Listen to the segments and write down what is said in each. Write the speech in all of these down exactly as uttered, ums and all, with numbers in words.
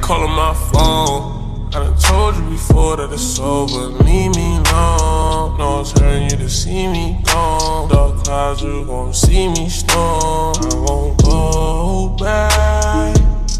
calling my phone. I done told you before that it's over. Leave me alone. No, it's hurting you to see me gone. Dark clouds, you gon' see me storm. I won't go back,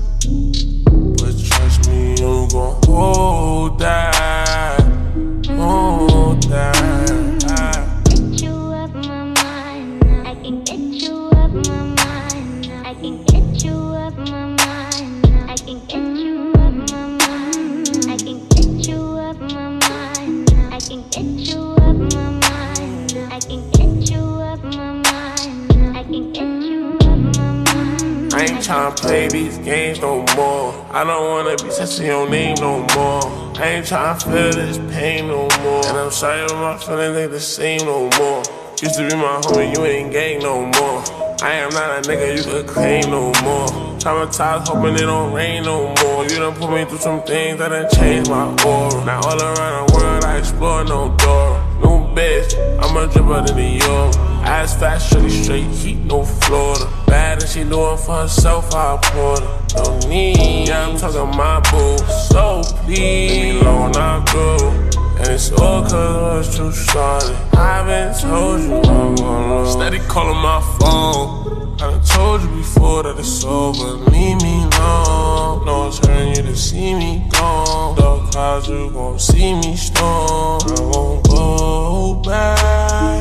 but trust me, you gon' hold that, hold that. Get you off my mind now. I can get you off my mind now. I can get you off my mind now. I can get you off my mind. I can get you off my mind now. I can get you off my mind now. I can get you off my mind now. I can get you off my mind. I ain't tryna play these games no more. I don't wanna be touching your name no more. I ain't tryna feel this pain no more. And I'm sorry if my feelings ain't the same no more. Used to be my homie, you ain't gang no more. I am not a nigga you could claim no more. Traumatized, hoping it don't rain no more. You done put me through some things that done changed my aura. Now all around the world I explore no door. New bitch, I'm a dripper to New York. Ass fast, shorty straight heat, no Florida. Bad and she doing for herself, I applaud her. No need, yeah, I'm talking my boo. So please, leave me alone, I go. And it's all cause I was too started. I been told you I'm gonna steady calling my phone. I done told you before that it's over. Leave me alone. No, it's hurting you to see me gone. Dark clouds, you gon' see me storm. I won't go back,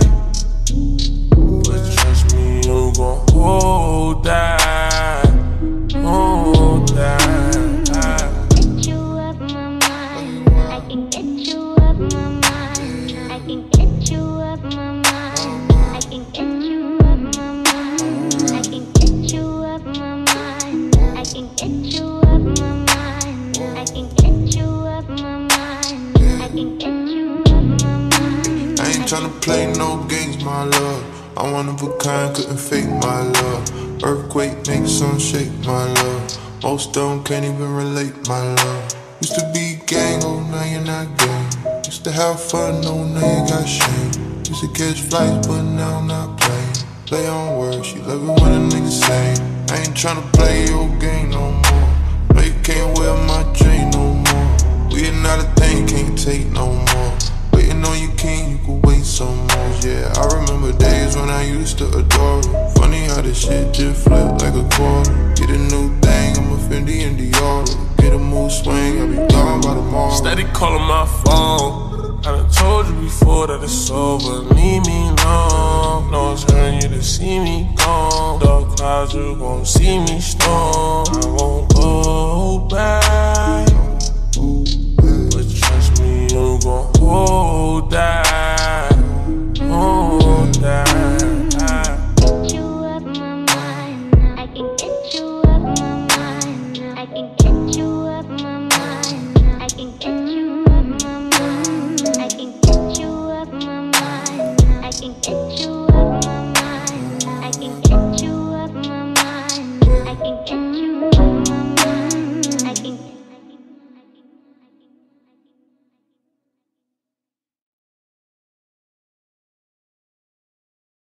but trust me, you gon' hold that, hold that. Get you off my mind now. I can get you off my mind now. I can get you off my mind now. I can get you off my mind. I can get you off my mind now. I can get you off my mind now. I can get you off my mind now. I can get you off my mind. I ain't tryna play no games, my love. I'm one of a kind, couldn't fake my love. Earthquake make some shake, my love. Most of them can't even relate, my love. Used to be gang, oh now you're not gang. Used to have fun, no now you got shame. Used to catch flights, but now I'm not playing. Play on words, she love it when a nigga say. I ain't tryna play your game no more. No, you can't wear my chain no more. We are not a thing, can't take no more. Waiting on you king, you could wait some more. Yeah, I remember days when I used to adore her. Funny how this shit just flipped like a quarter. Get a new thing, I'm a Fendi and Dior. Get a mood swing, I'll be gone by tomorrow. Steady calling my phone. I done told you before that it's over. Leave me alone. No, it's hurting you to see me gone. Dark clouds, you gon' see me storm. I won't go back,